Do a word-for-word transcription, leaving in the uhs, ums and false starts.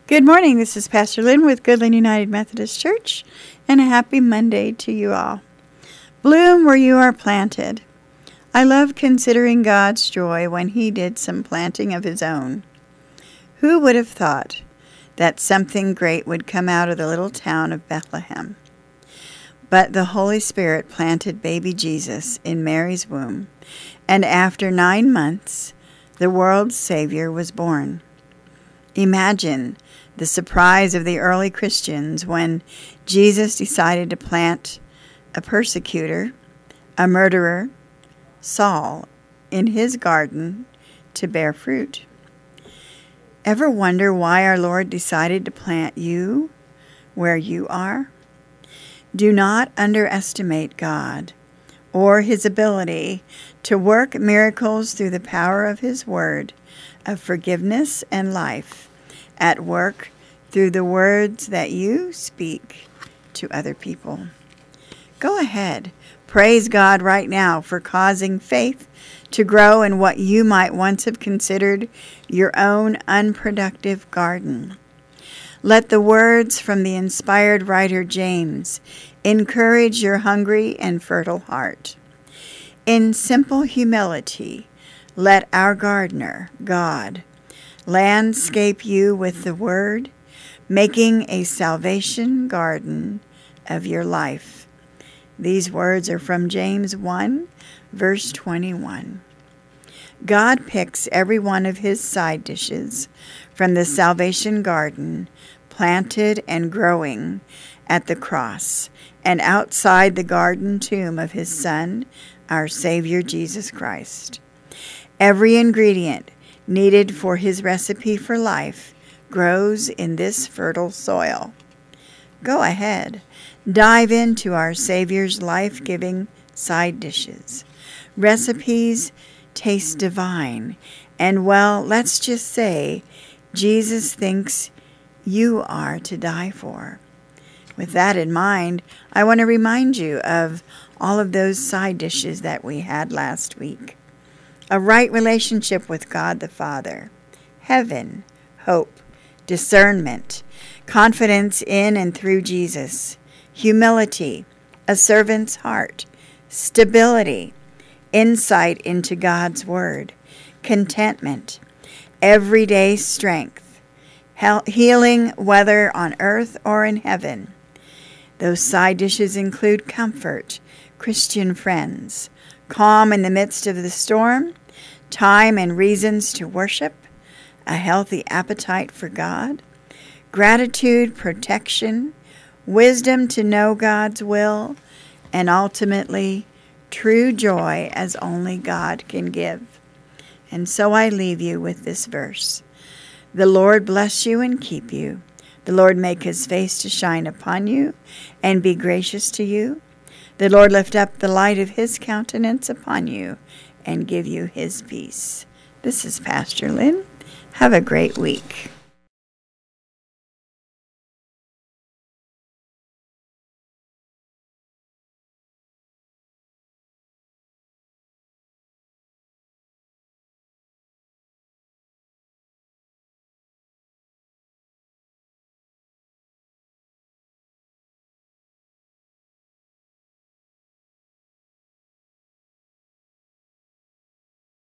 Good morning. This is Pastor Lynn with Goodland United Methodist Church, and a happy Monday to you all. Bloom where you are planted. I love considering God's joy when He did some planting of His own. Who would have thought that something great would come out of the little town of Bethlehem? But the Holy Spirit planted baby Jesus in Mary's womb, and after nine months, the world's Savior was born. Imagine the surprise of the early Christians when Jesus decided to plant a persecutor, a murderer, Saul, in his garden to bear fruit. Ever wonder why our Lord decided to plant you where you are? Do not underestimate God or His ability to work miracles through the power of His word of forgiveness and life at work through the words that you speak to other people. Go ahead, praise God right now for causing faith to grow in what you might once have considered your own unproductive garden. Let the words from the inspired writer James encourage your hungry and fertile heart. In simple humility, let our gardener, God, landscape you with the word, making a salvation garden of your life. These words are from James one, verse twenty-one. God picks every one of His side dishes from the salvation garden, planted and growing at the cross and outside the garden tomb of His Son, our Savior Jesus Christ. Every ingredient needed for His recipe for life grows in this fertile soil. Go ahead, dive into our Savior's life-giving side dishes. Recipes taste divine, and well, let's just say Jesus thinks you are to die for. With that in mind, I want to remind you of all of those side dishes that we had last week. A right relationship with God the Father, heaven, hope, discernment, confidence in and through Jesus, humility, a servant's heart, stability, insight into God's Word, contentment, everyday strength, healing whether on earth or in heaven. Those side dishes include comfort, Christian friends, calm in the midst of the storm, time and reasons to worship, a healthy appetite for God, gratitude, protection, wisdom to know God's will, and ultimately, true joy as only God can give. And so I leave you with this verse. The Lord bless you and keep you. The Lord make His face to shine upon you and be gracious to you. The Lord lift up the light of His countenance upon you and give you His peace. This is Pastor Lynn. Have a great week.